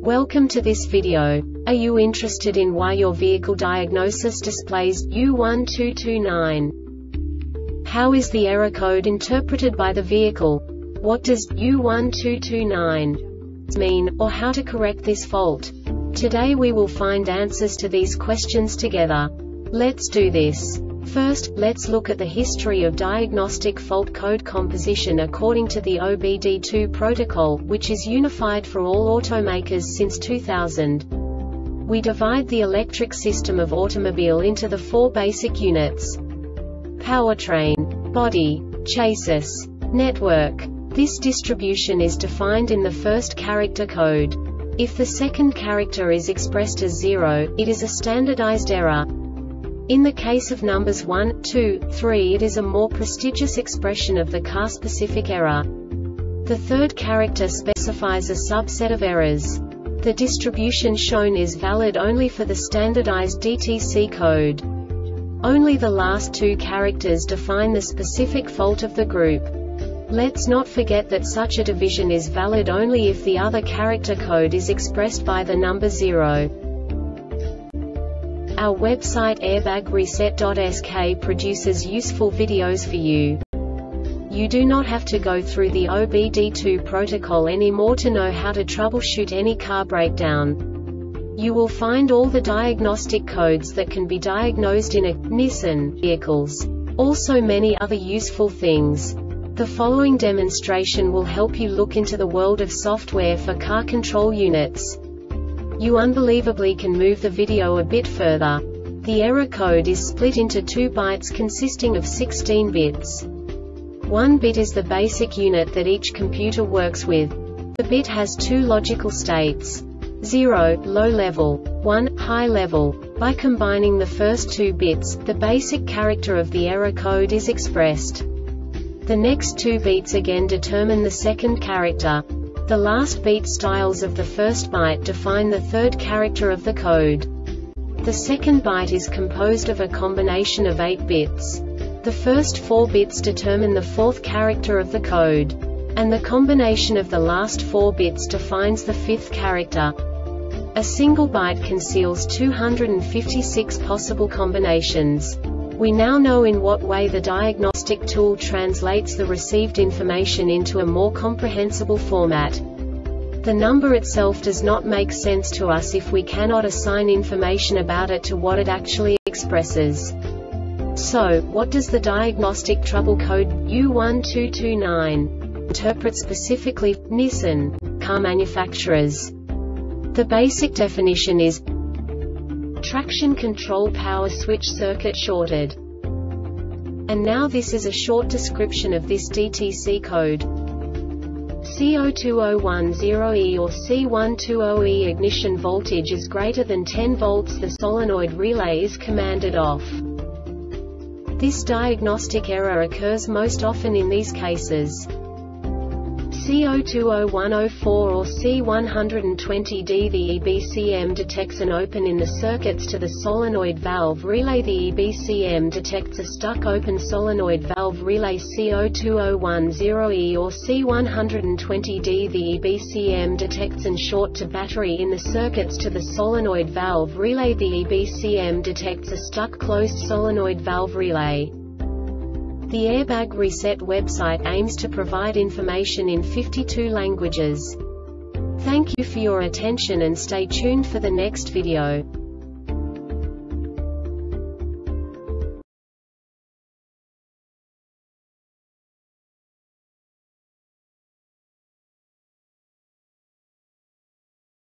Welcome to this video. Are you interested in why your vehicle diagnosis displays U1229? How is the error code interpreted by the vehicle? What does U1229 mean, or how to correct this fault? Today we will find answers to these questions together. Let's do this. First, let's look at the history of diagnostic fault code composition according to the OBD2 protocol, which is unified for all automakers since 2000. We divide the electric system of automobile into the four basic units: powertrain, body, chassis, network. This distribution is defined in the first character code. If the second character is expressed as 0, it is a standardized error. In the case of numbers 1, 2, 3, it is a more prestigious expression of the car-specific error. The third character specifies a subset of errors. The distribution shown is valid only for the standardized DTC code. Only the last two characters define the specific fault of the group. Let's not forget that such a division is valid only if the other character code is expressed by the number 0. Our website airbagreset.sk produces useful videos for you. You do not have to go through the OBD2 protocol anymore to know how to troubleshoot any car breakdown. You will find all the diagnostic codes that can be diagnosed in a Nissan vehicles. Also many other useful things. The following demonstration will help you look into the world of software for car control units. You unbelievably can move the video a bit further. The error code is split into 2 bytes consisting of 16 bits. 1 bit is the basic unit that each computer works with. The bit has 2 logical states: 0, low level, 1, high level. By combining the first 2 bits, the basic character of the error code is expressed. The next 2 beats again determine the second character. The last beat styles of the first byte define the third character of the code. The second byte is composed of a combination of 8 bits. The first 4 bits determine the fourth character of the code. And the combination of the last 4 bits defines the fifth character. A single byte conceals 256 possible combinations. We now know in what way the diagnostic tool translates the received information into a more comprehensible format. The number itself does not make sense to us if we cannot assign information about it to what it actually expresses. So, what does the diagnostic trouble code U1229 interpret specifically for Nissan car manufacturers? The basic definition is traction control power switch circuit shorted. And now this is a short description of this DTC code. C02010E or C120E ignition voltage is greater than 10 volts. The solenoid relay is commanded off. This diagnostic error occurs most often in these cases: C020104 or C120D. The EBCM detects an open in the circuits to the solenoid valve relay. The EBCM detects a stuck open solenoid valve relay. C02010E or C120D. The EBCM detects an short to battery in the circuits to the solenoid valve relay. The EBCM detects a stuck closed solenoid valve relay. The Airbag Reset website aims to provide information in 52 languages. Thank you for your attention and stay tuned for the next video.